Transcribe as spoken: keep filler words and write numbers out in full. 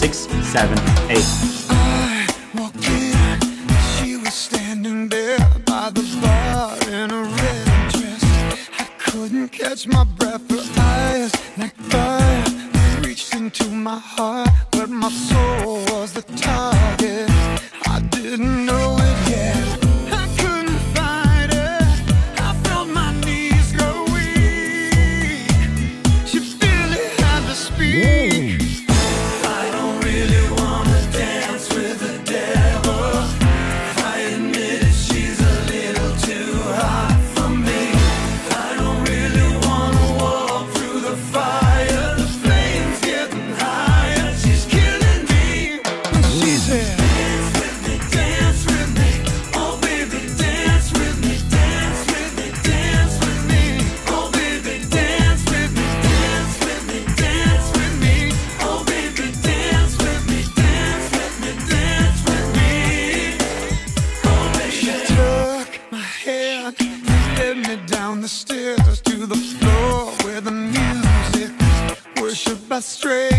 six, seven, eight. I walked in, she was standing there by the bar in a red dress. I couldn't catch my breath, her eyes like fire reached into my heart, but my soul was the target. I didn't know it yet. I couldn't fight it. I felt my knees go weak. She barely had to speak. I don't really wanna dance with the devil. I admit it, she's a little too hot for me. I don't really wanna walk through the fire. The flames getting higher. She's killing me. And she said, dance with me, dance with me. Oh baby, dance with me, dance with me, dance with me. Oh baby, dance with me, dance with me, dance with me. Oh baby, dance with me, dance with me, dance with me. Oh baby. She took my hand and led me down the stairs to the floor where the music worshipped by strangers.